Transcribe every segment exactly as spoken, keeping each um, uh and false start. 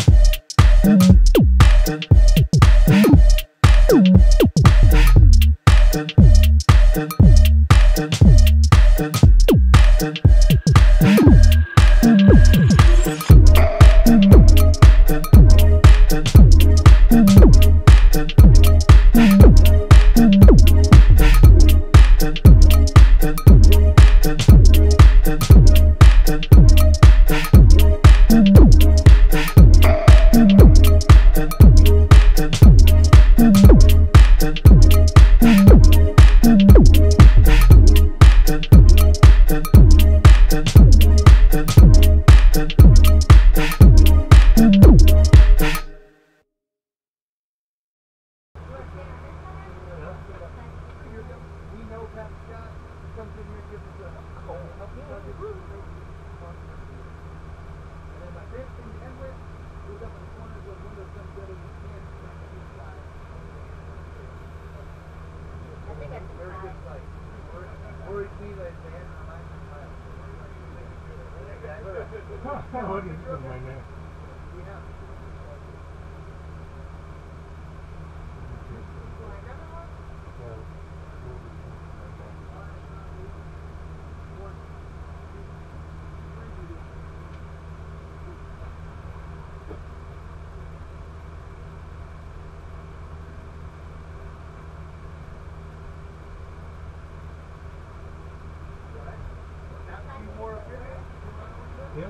Yeah.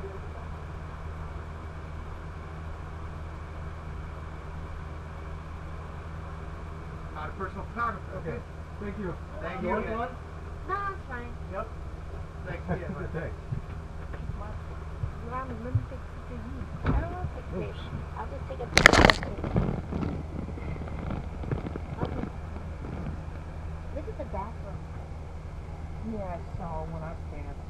Not a personal photographer. Okay. Thank you. Thank you. you. Want one? No, it's fine. Yep. Thanks again. Thanks. Mom, let me take a picture of you. I don't want to take a picture. I'll just take a picture of you. Okay. This is the bathroom. Yeah, I saw when I scanned.